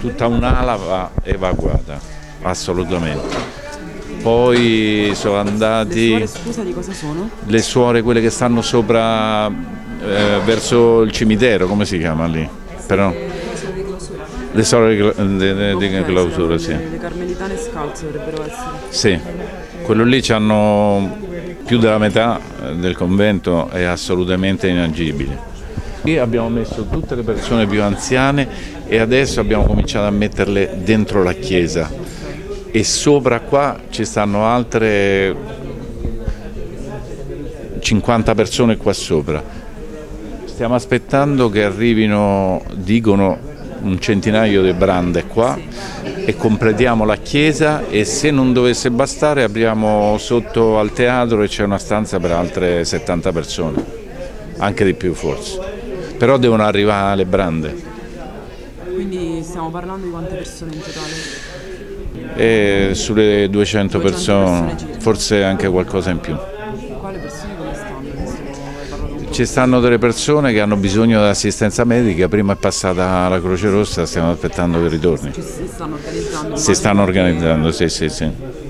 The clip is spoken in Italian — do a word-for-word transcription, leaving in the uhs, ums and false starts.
tutta un'ala va evacuata, assolutamente. Poi sono andati... Le suore, scusa, di cosa sono? Le suore, quelle che stanno sopra, eh, verso il cimitero, come si chiama lì? Però... Le suore di clausura, sì. Le carmelitane scalze dovrebbero essere. Sì, quello lì c'hanno più della metà del convento, è assolutamente inagibile. Qui abbiamo messo tutte le persone più anziane e adesso abbiamo cominciato a metterle dentro la chiesa e sopra qua ci stanno altre cinquanta persone qua sopra. Stiamo aspettando che arrivino, dicono, un centinaio di brande qua e completiamo la chiesa, e se non dovesse bastare apriamo sotto al teatro e c'è una stanza per altre settanta persone, anche di più forse, però devono arrivare le brande. Quindi stiamo parlando di quante persone in totale? E sulle duecento persone, forse anche qualcosa in più. Quale persone come stanno? Ci stanno delle persone che hanno bisogno di assistenza medica, prima è passata la Croce Rossa, stiamo aspettando che ritorni. Ci si stanno organizzando? Si stanno organizzando, sì, sì, sì.